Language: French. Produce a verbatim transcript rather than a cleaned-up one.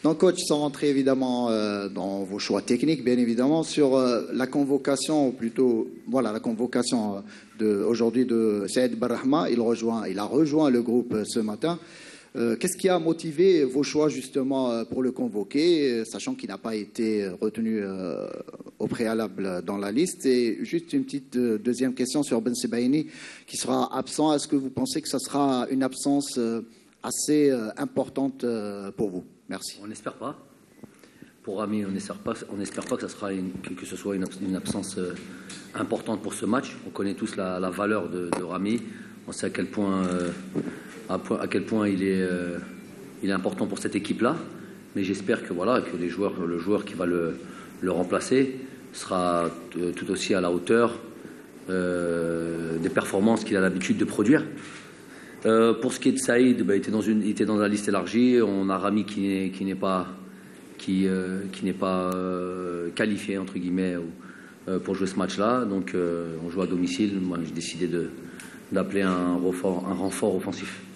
Donc, coach, sans rentrer évidemment euh, dans vos choix techniques, bien évidemment, sur euh, la convocation, ou plutôt, voilà, la convocation euh, de, aujourd'hui de Saïd Benrahma, il, rejoint, il a rejoint le groupe euh, ce matin. Euh, Qu'est-ce qui a motivé vos choix justement euh, pour le convoquer, euh, sachant qu'il n'a pas été retenu euh, au préalable dans la liste? Et juste une petite euh, deuxième question sur Ben Sebaini, qui sera absent. Est-ce que vous pensez que ça sera une absence euh, assez euh, importante euh, pour vous? Merci. On n'espère pas. Pour Rami, on n'espère pas, on n'espère pas que, ça sera une, que, que ce soit une, une absence euh, importante pour ce match. On connaît tous la, la valeur de, de Rami. On sait à quel point, euh, à, à quel point il est, euh, il est important pour cette équipe-là. Mais j'espère que, voilà, que les joueurs, le joueur qui va le, le remplacer sera euh, tout aussi à la hauteur euh, des performances qu'il a l'habitude de produire. Euh, pour ce qui est de Saïd, bah, il, était dans une, il était dans la liste élargie. On a Rami qui n'est, qui n'est pas, qui, euh, qui n'est pas euh, qualifié entre guillemets ou, euh, pour jouer ce match-là. Donc euh, on joue à domicile. Moi, j'ai décidé de, d'appeler un renfort, un renfort offensif.